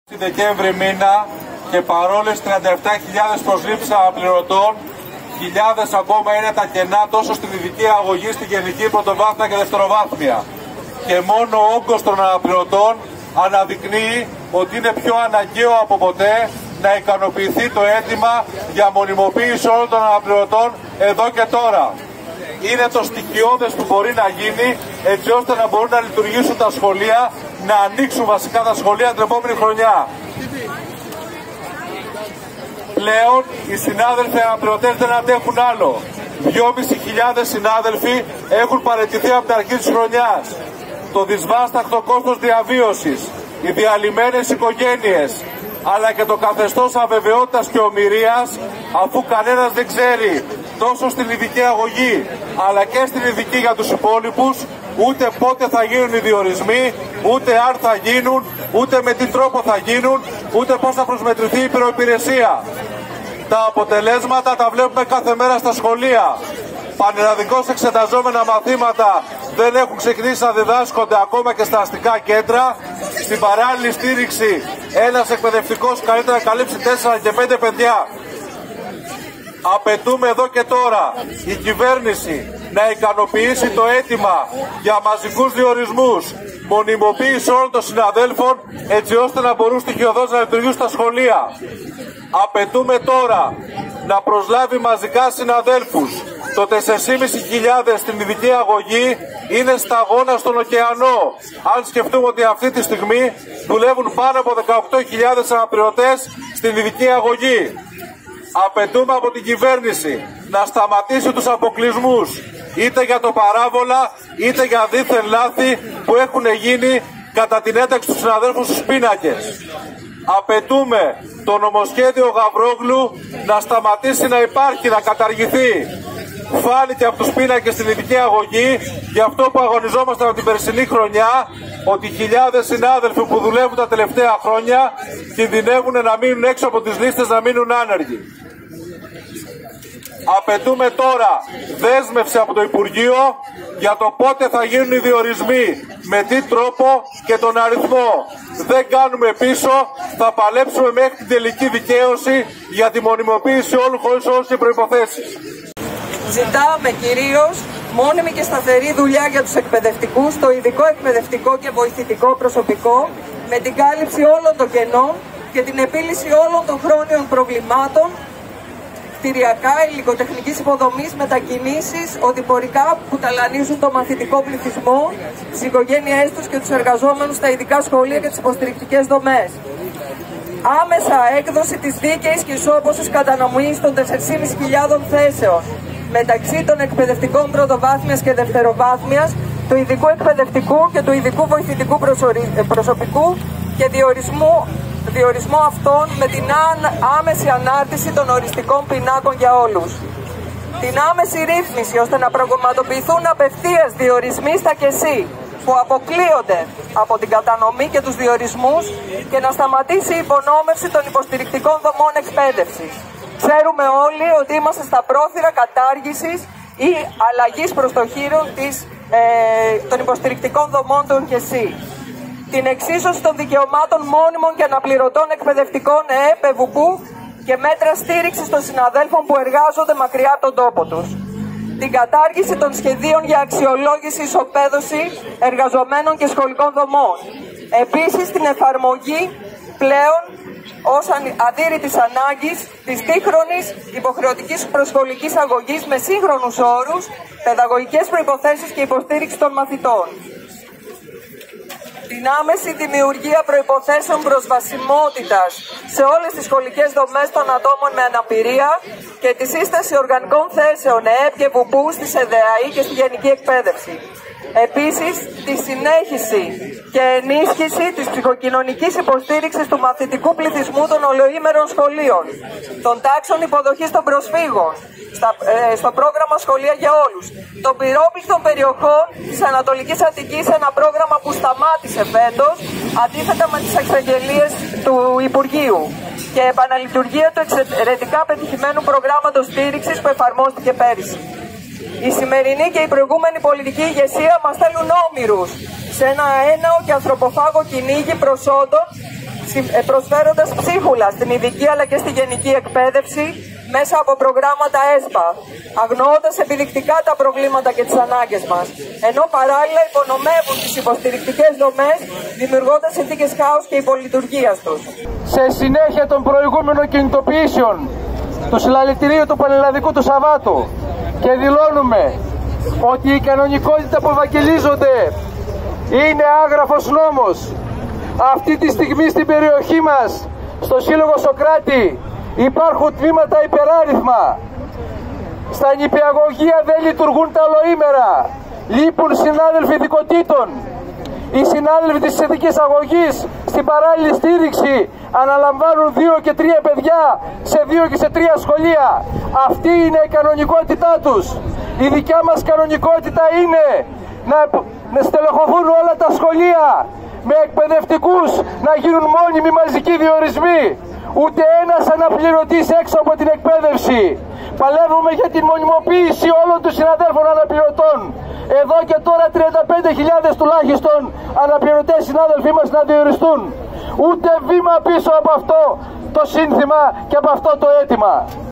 Στη Δεκέμβρη μήνα και παρόλες 37.000 προσλήψεις αναπληρωτών, χιλιάδες ακόμα είναι τα κενά τόσο στην ειδική αγωγή, στη γενική πρωτοβάθμια και δευτεροβάθμια. Και μόνο ο όγκος των αναπληρωτών αναδεικνύει ότι είναι πιο αναγκαίο από ποτέ να ικανοποιηθεί το αίτημα για μονιμοποίηση όλων των αναπληρωτών εδώ και τώρα. Είναι το στοιχειώδες που μπορεί να γίνει έτσι ώστε να μπορούν να λειτουργήσουν τα σχολεία, να ανοίξουν βασικά τα σχολεία την επόμενη χρονιά. Πλέον οι συνάδελφοι αναπληρωτές δεν αντέχουν άλλο. 2.500 συνάδελφοι έχουν παραιτηθεί από την αρχή της χρονιάς. Το δυσβάσταχτο κόστος διαβίωσης, οι διαλυμένες οικογένειες, αλλά και το καθεστώς αβεβαιότητας και ομηρίας, αφού κανένας δεν ξέρει τόσο στην ειδική αγωγή αλλά και στην ειδική για τους υπόλοιπους ούτε πότε θα γίνουν οι διορισμοί, ούτε αν θα γίνουν, ούτε με τι τρόπο θα γίνουν, ούτε πώς θα προσμετρηθεί η προϋπηρεσία. Τα αποτελέσματα τα βλέπουμε κάθε μέρα στα σχολεία. Πανελλαδικώς εξεταζόμενα μαθήματα δεν έχουν ξεκινήσει να διδάσκονται ακόμα και στα αστικά κέντρα. Στην παράλληλη στήριξη ένας εκπαιδευτικός καλείται να καλύψει 4 και 5 παιδιά. Απαιτούμε εδώ και τώρα η κυβέρνηση να ικανοποιήσει το αίτημα για μαζικούς διορισμούς, μονιμοποίηση όλων των συναδέλφων έτσι ώστε να μπορούν στοιχειοδός να λειτουργήσουν στα σχολεία. Απαιτούμε τώρα να προσλάβει μαζικά συναδέλφους. Το 4.500 στην ειδική αγωγή είναι σταγόνα στον ωκεανό. Αν σκεφτούμε ότι αυτή τη στιγμή δουλεύουν πάνω από 18.000 αναπληρωτές στην ειδική αγωγή. Απαιτούμε από την κυβέρνηση να σταματήσει τους αποκλεισμούς, είτε για το παράβολα, είτε για δίθεν λάθη που έχουν γίνει κατά την ένταξη του συναδέλφου στους πίνακες. Απαιτούμε το νομοσχέδιο Γαβρόγλου να σταματήσει να υπάρχει, να καταργηθεί. Φάνηκε από τους πίνακες στην ειδική αγωγή, γι' αυτό που αγωνιζόμαστε από την περσινή χρονιά, ότι χιλιάδες συνάδελφοι που δουλεύουν τα τελευταία χρόνια κινδυνεύουν να μείνουν έξω από τις λίστες, να μείνουν άνεργοι. Απαιτούμε τώρα δέσμευση από το Υπουργείο για το πότε θα γίνουν οι διορισμοί, με τι τρόπο και τον αριθμό. Δεν κάνουμε πίσω, θα παλέψουμε μέχρι την τελική δικαίωση για τη μονιμοποίηση όλων χωρίς όλες οι προϋποθέσεις. Ζητάμε κυρίως μόνιμη και σταθερή δουλειά για τους εκπαιδευτικούς, το ειδικό εκπαιδευτικό και βοηθητικό προσωπικό, με την κάλυψη όλων των κενών και την επίλυση όλων των χρόνιων προβλημάτων, κτηριακά, υλικοτεχνικής υποδομής, μετακινήσεις, οδηπορικά που ταλανίζουν το μαθητικό πληθυσμό, τις οικογένειές τους και τους εργαζόμενους στα ειδικά σχολεία και τις υποστηρικτικές δομές. Άμεσα έκδοση της δίκαιης και ισόποσης κατανομής των 4.500 θέσεων μεταξύ των εκπαιδευτικών πρωτοβάθμιας και δευτεροβάθμιας, του ειδικού εκπαιδευτικού και του ειδικού βοηθητικού προσωπικού και διορισμό αυτών με την άμεση ανάρτηση των οριστικών πινάκων για όλους. Την άμεση ρύθμιση ώστε να πραγματοποιηθούν απευθείας διορισμοί στα ΚΕΣΥ που αποκλείονται από την κατανομή και τους διορισμούς και να σταματήσει η υπονόμευση των υποστηρικτικών δομών εκπαίδευσης. Ξέρουμε όλοι ότι είμαστε στα πρόθυρα κατάργησης ή αλλαγής προς το χείρον των υποστηρικτικών δομών των ΚΕΣΥ. Την εξίσωση των δικαιωμάτων μόνιμων και αναπληρωτών εκπαιδευτικών ΕΕΠ-ΕΒΟΥΠΟΥ και μέτρα στήριξης των συναδέλφων που εργάζονται μακριά από τον τόπο τους. Την κατάργηση των σχεδίων για αξιολόγηση, ισοπαίδωση εργαζομένων και σχολικών δομών. Επίσης την εφαρμογή πλέον ως αδύρυτης ανάγκης της σύγχρονης υποχρεωτικής προσχολικής αγωγής με σύγχρονους όρους, παιδαγωγικές προϋποθέσεις και υποστήριξη των μαθητών. Την άμεση δημιουργία προϋποθέσεων προσβασιμότητας σε όλες τις σχολικές δομές των ατόμων με αναπηρία και τη σύσταση οργανικών θέσεων ΕΕΠ και ΒΟΥΠΟΥ στη ΕΔΕΑΗ και στη γενική εκπαίδευση. Επίσης, τη συνέχιση και ενίσχυση της ψυχοκοινωνικής υποστήριξης του μαθητικού πληθυσμού των ολοήμερων σχολείων, των τάξεων υποδοχής των προσφύγων, στο πρόγραμμα Σχολεία για Όλους, των πυρόπληκτων περιοχών της Ανατολικής Αττικής, ένα πρόγραμμα που σταμάτησε φέτος, αντίθετα με τις εξαγγελίες του Υπουργείου, και επαναλειτουργία του εξαιρετικά πετυχημένου προγράμματος στήριξης που εφαρμόστηκε πέρυσι. Η σημερινή και η προηγούμενη πολιτική ηγεσία μας στέλνουν όμηρους σε ένα έναο και ανθρωποφάγο κυνήγι προσόντων προσφέροντας ψίχουλα στην ειδική αλλά και στη γενική εκπαίδευση μέσα από προγράμματα ΕΣΠΑ, αγνοώντας επιδεικτικά τα προβλήματα και τις ανάγκες μας, ενώ παράλληλα υπονομεύουν τις υποστηρικτικές δομές, δημιουργώντας συνθήκες χάους και υπολειτουργίας τους. Σε συνέχεια των προηγούμενων κινητοποιήσεων του συλλαλητηρίου του Πανελλαδικού του Σαββάτου και δηλώνουμε ότι η κανονικότητα που ευαγγελίζονται είναι άγραφος νόμος. Αυτή τη στιγμή στην περιοχή μας, στο Σύλλογο Σοκράτη, υπάρχουν τμήματα υπεράριθμα. Στα νηπιαγωγεία δεν λειτουργούν τα ολοήμερα. Λείπουν συνάδελφοι ειδικοτήτων. Οι συνάδελφοι της ειδικής αγωγής στην παράλληλη στήριξη αναλαμβάνουν 2 και 3 παιδιά σε 2 και σε 3 σχολεία. Αυτή είναι η κανονικότητά τους. Η δικιά μας κανονικότητα είναι να στελεχωθούν όλα τα σχολεία με εκπαιδευτικούς, να γίνουν μόνιμοι μαζικοί διορισμοί. Ούτε ένας αναπληρωτής έξω από την εκπαίδευση. Παλεύουμε για την μονιμοποίηση όλων των συναδέλφων αναπληρωτών. Εδώ και τώρα 35.000 τουλάχιστον αναπληρωτές συνάδελφοί μας να διοριστούν. Ούτε βήμα πίσω από αυτό το σύνθημα και από αυτό το αίτημα.